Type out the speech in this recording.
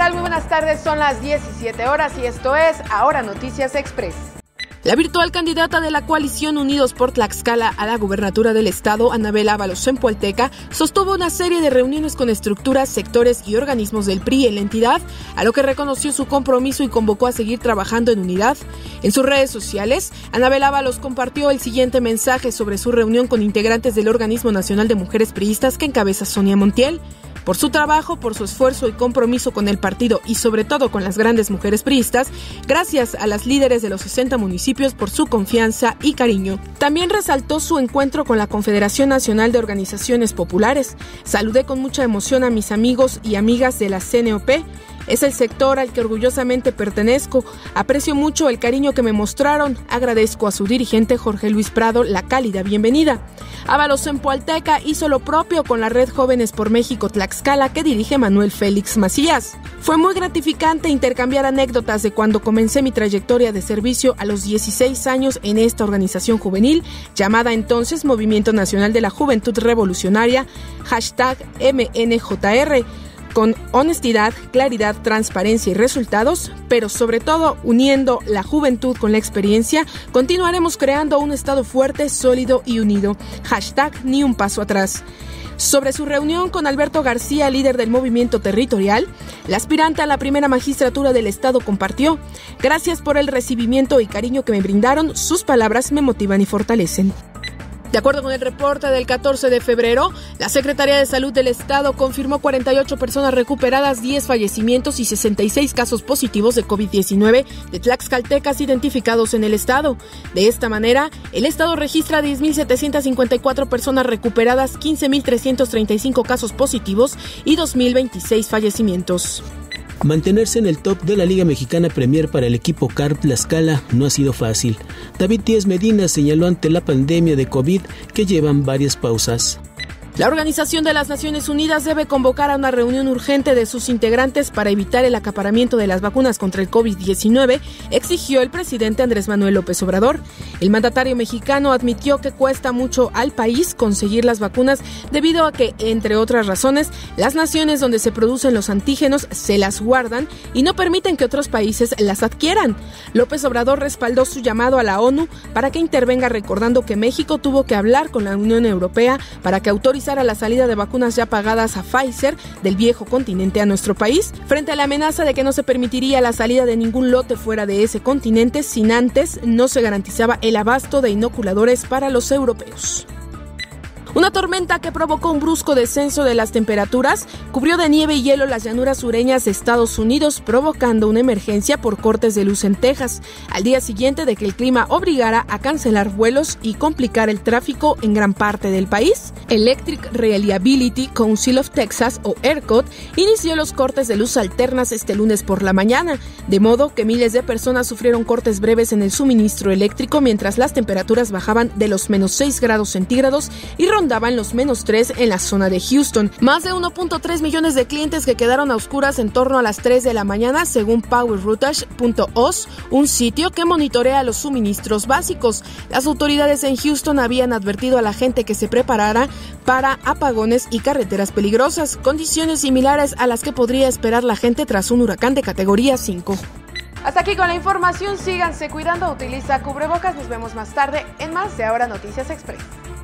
tal? Muy buenas tardes, son las 17 horas y esto es Ahora Noticias Express. La virtual candidata de la coalición Unidos por Tlaxcala a la gubernatura del estado, Anabel Ábalos Sempoalteca, sostuvo una serie de reuniones con estructuras, sectores y organismos del PRI en la entidad, a lo que reconoció su compromiso y convocó a seguir trabajando en unidad. En sus redes sociales, Anabel Ábalos compartió el siguiente mensaje sobre su reunión con integrantes del Organismo Nacional de Mujeres Priistas que encabeza Sonia Montiel. Por su trabajo, por su esfuerzo y compromiso con el partido y sobre todo con las grandes mujeres priistas, gracias a las líderes de los 60 municipios por su confianza y cariño. También resaltó su encuentro con la Confederación Nacional de Organizaciones Populares. Saludé con mucha emoción a mis amigos y amigas de la CNOP. Es el sector al que orgullosamente pertenezco. Aprecio mucho el cariño que me mostraron. Agradezco a su dirigente Jorge Luis Prado la cálida bienvenida. Ábalos Sempoalteca hizo lo propio con la Red Jóvenes por México Tlaxcala que dirige Manuel Félix Macías. Fue muy gratificante intercambiar anécdotas de cuando comencé mi trayectoria de servicio a los 16 años en esta organización juvenil, llamada entonces Movimiento Nacional de la Juventud Revolucionaria, #MNJR. Con honestidad, claridad, transparencia y resultados, pero sobre todo uniendo la juventud con la experiencia, continuaremos creando un Estado fuerte, sólido y unido. #ni un paso atrás. Sobre su reunión con Alberto García, líder del movimiento territorial, la aspirante a la primera magistratura del Estado compartió: gracias por el recibimiento y cariño que me brindaron, sus palabras me motivan y fortalecen. De acuerdo con el reporte del 14 de febrero, la Secretaría de Salud del Estado confirmó 48 personas recuperadas, 10 fallecimientos y 66 casos positivos de COVID-19 de tlaxcaltecas identificados en el Estado. De esta manera, el Estado registra 10.754 personas recuperadas, 15.335 casos positivos y 2.026 fallecimientos. Mantenerse en el top de la Liga Mexicana Premier para el equipo CAR Tlaxcala no ha sido fácil. David Díaz Medina señaló ante la pandemia de COVID que llevan varias pausas. La Organización de las Naciones Unidas debe convocar a una reunión urgente de sus integrantes para evitar el acaparamiento de las vacunas contra el COVID-19, exigió el presidente Andrés Manuel López Obrador. El mandatario mexicano admitió que cuesta mucho al país conseguir las vacunas debido a que, entre otras razones, las naciones donde se producen los antígenos se las guardan y no permiten que otros países las adquieran. López Obrador respaldó su llamado a la ONU para que intervenga, recordando que México tuvo que hablar con la Unión Europea para que autorice a la salida de vacunas ya pagadas a Pfizer del viejo continente a nuestro país, frente a la amenaza de que no se permitiría la salida de ningún lote fuera de ese continente sin antes no se garantizaba el abasto de inoculadores para los europeos. Una tormenta que provocó un brusco descenso de las temperaturas cubrió de nieve y hielo las llanuras sureñas de Estados Unidos, provocando una emergencia por cortes de luz en Texas, al día siguiente de que el clima obligara a cancelar vuelos y complicar el tráfico en gran parte del país. Electric Reliability Council of Texas, o ERCOT, inició los cortes de luz alternas este lunes por la mañana, de modo que miles de personas sufrieron cortes breves en el suministro eléctrico mientras las temperaturas bajaban de los -6 grados centígrados y rondaban los -3 en la zona de Houston. Más de 1.3 millones de clientes que quedaron a oscuras en torno a las 3 de la mañana, según powerroutage.os, un sitio que monitorea los suministros básicos. Las autoridades en Houston habían advertido a la gente que se preparara para apagones y carreteras peligrosas, condiciones similares a las que podría esperar la gente tras un huracán de categoría 5. Hasta aquí con la información, síganse cuidando, utiliza cubrebocas, nos vemos más tarde en más de Ahora Noticias Express.